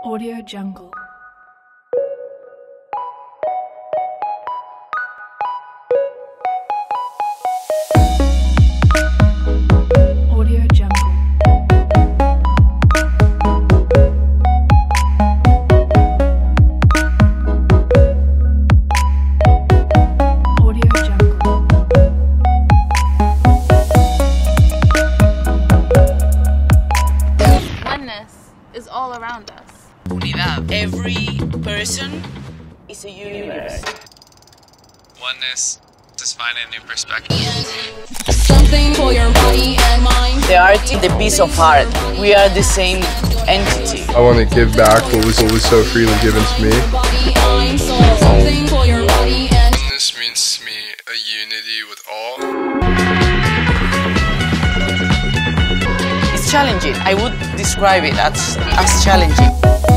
Audio Jungle. Audio Jungle. Audio Jungle. Oneness is all around us. Unidad. Every person is a universe. Oneness, just find a new perspective. Something for your body and mind. The art is the piece of art. We are the same entity. I want to give back what was so freely given to me. Body, mind, soul. Something for your body and This means to me a unity with all. It's challenging. I would describe it as challenging.